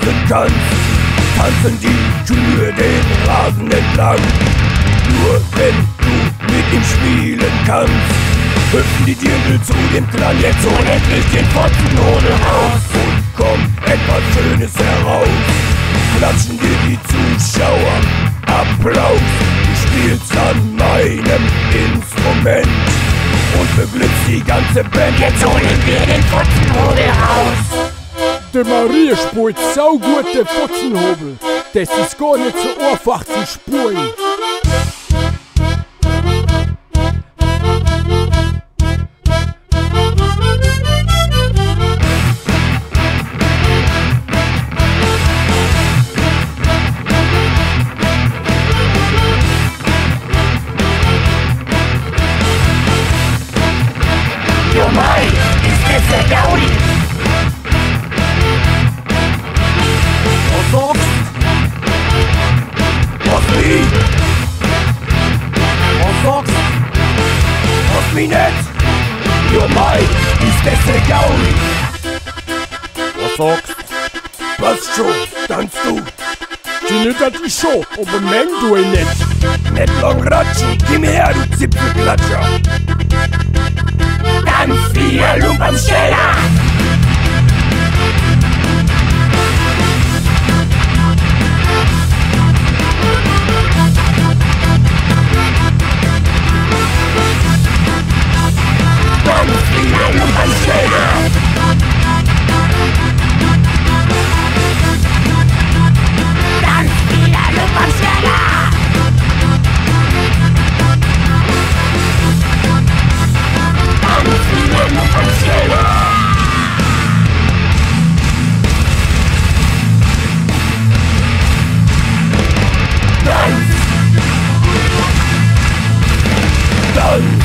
tanzen kannst, tanzen die Kühe den Rasen entlang. Nur wenn du mit ihm spielen kannst, hüpfen die Dirndl zu dem Klang. Jetzt hol endlich den Fotzenhobel raus und kommt etwas Schönes heraus. Klatschen dir die Zuschauer Applaus. Du spielst an meinem Instrument und beglückst die ganze Band. Jetzt holen wir den Fotzenhobel raus. Der Maria spielt saugut den Fotzenhobel. Das ist gar nicht so einfach zu spielen. Jo mei, ist das der Gaudi? Was sagst? Was wie? Was sagst? Was wie nicht? Jo mei, ist das der Gaudi? Was sagst? Passt schon, tanzt du? Die nicht an die Show, aber meng du ihn nicht. Nicht lang ratschen, gib mir her, du Zipfelklatscher. Ganz viel Lump am Steller. Ganz viel Lump am Steller. Ganz viel Lump am Steller. Ganz viel Lump am Steller. Tanz. Tanz.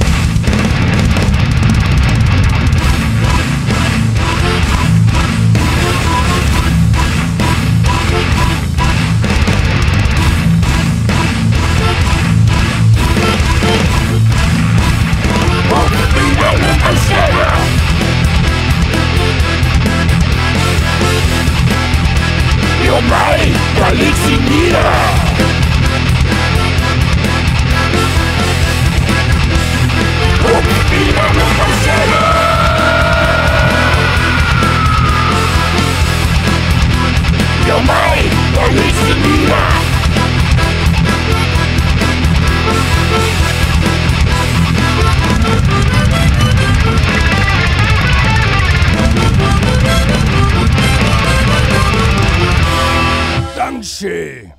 Jo mei, da leg sie nieder. Und wieder Lump am Steller. Jo mei, da leg sie nieder. Dankeschön.